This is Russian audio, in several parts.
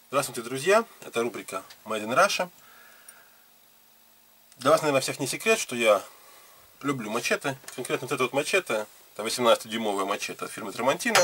Здравствуйте, друзья! Это рубрика Made in Russia. Для вас, наверное, всех не секрет, что я люблю мачете. Конкретно вот это вот мачете, это 18-дюймовая мачете от фирмы Tramontina.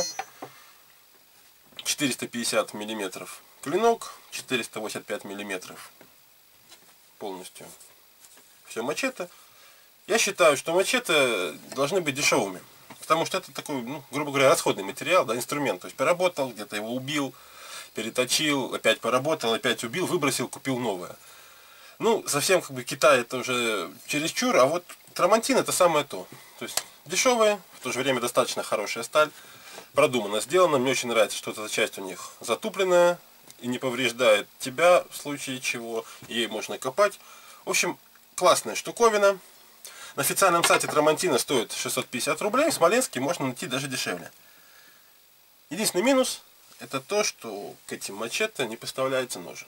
450 мм клинок, 485 мм полностью все мачете. Я считаю, что мачете должны быть дешевыми. Потому что это такой, грубо говоря, расходный материал, да, инструмент. То есть поработал, где-то его убил, переточил, опять поработал, опять убил, выбросил, купил новое. Совсем как бы Китай это уже чересчур, а вот Tramontina это самое то. То есть дешевая, в то же время достаточно хорошая сталь, продуманно сделана. Мне очень нравится, что эта часть у них затупленная и не повреждает тебя в случае чего, ей можно копать. В общем, классная штуковина. На официальном сайте Tramontina стоит 650 рублей, в Смоленске можно найти даже дешевле. Единственный минус это то, что к этим мачете не поставляется ножен.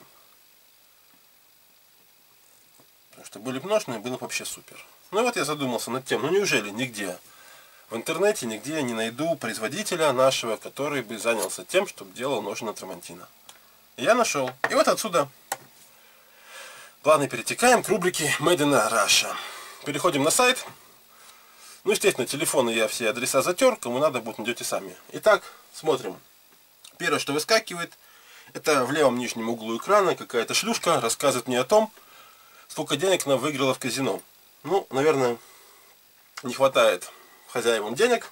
Потому что были бы ножны, было бы вообще супер. Ну и вот я задумался над тем, неужели нигде в интернете, нигде я не найду производителя нашего, который бы занялся тем, чтобы делал ножны на Tramontina. И я нашел. И вот отсюда плавно перетекаем к рубрике Made in Russia. Переходим на сайт. Естественно, телефоны я все адреса затер, кому надо будет, найдете сами. Итак, смотрим. Первое, что выскакивает, это в левом нижнем углу экрана какая-то шлюшка рассказывает мне о том, сколько денег она выиграла в казино. Наверное, не хватает хозяевам денег.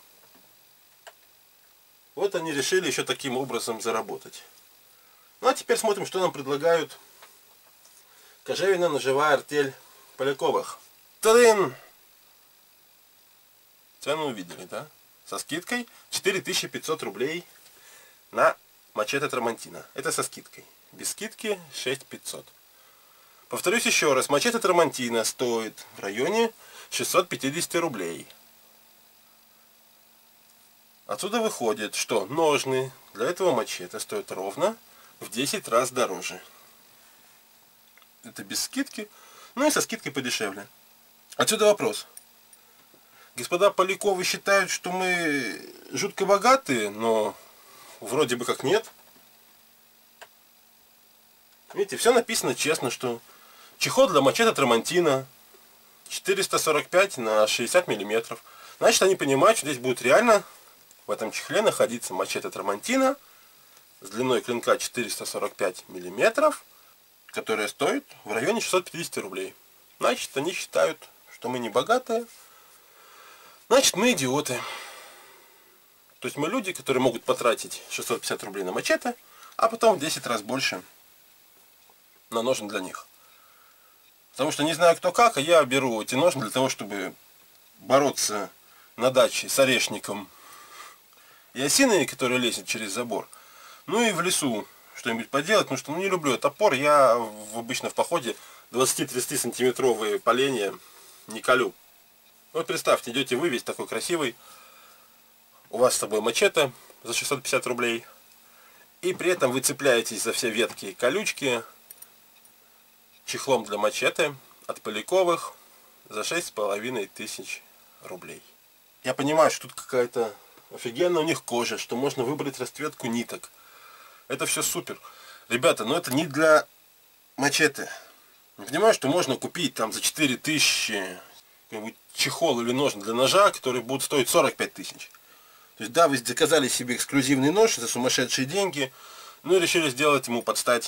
Вот они решили еще таким образом заработать. А теперь смотрим, что нам предлагают кожевенная ножевая артель Поляковых. Та-дын! Цену увидели, да? Со скидкой 4500 рублей на мачете Tramontina. Это со скидкой. Без скидки 6500. Повторюсь еще раз, мачете Tramontina стоит в районе 650 рублей. Отсюда выходит, что ножны для этого мачете стоят ровно в 10 раз дороже. Это без скидки, и со скидкой подешевле. Отсюда вопрос. Господа Поляковы считают, что мы жутко богатые, но вроде бы как нет. Видите, все написано честно, что чехол для мачете Tramontina 445 на 60 мм. Значит, они понимают, что здесь будет реально в этом чехле находиться мачете Tramontina с длиной клинка 445 мм, которая стоит в районе 650 рублей. Значит, они считают, что мы не богатые. Значит, мы идиоты. То есть мы люди, которые могут потратить 650 рублей на мачете, а потом в 10 раз больше на ножны для них. Потому что не знаю кто как, а я беру эти ножны для того, чтобы бороться на даче с орешником и осиной, который лезет через забор. И в лесу что-нибудь поделать, потому что не люблю топор. Я обычно в походе 20-30 сантиметровые поленья не колю. Вот представьте, идете вы весь такой красивый, у вас с собой мачете за 650 рублей, и при этом вы цепляетесь за все ветки и колючки чехлом для мачете от Поляковых за 6500 рублей. Я понимаю, что тут какая-то офигенная у них кожа, что можно выбрать расцветку ниток. Это все супер. Ребята, это не для мачете. Не понимаю, что можно купить там за 4000 чехол или ножны для ножа, которые будут стоить 45 тысяч. То есть, да, вы заказали себе эксклюзивный нож за сумасшедшие деньги, и решили сделать ему под стать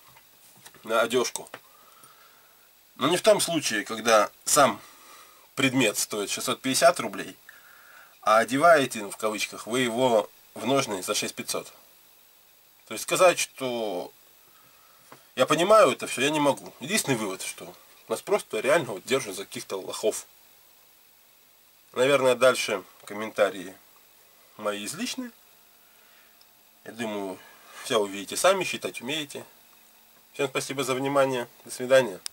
на одежку. Но не в том случае, когда сам предмет стоит 650 рублей, а одеваете, в кавычках, вы его в ножны за 6500. То есть сказать, что я понимаю это все, я не могу. Единственный вывод, что нас просто реально держат за каких-то лохов. Наверное, дальше комментарии мои излишние. Я думаю, все увидите сами, считать умеете. Всем спасибо за внимание. До свидания.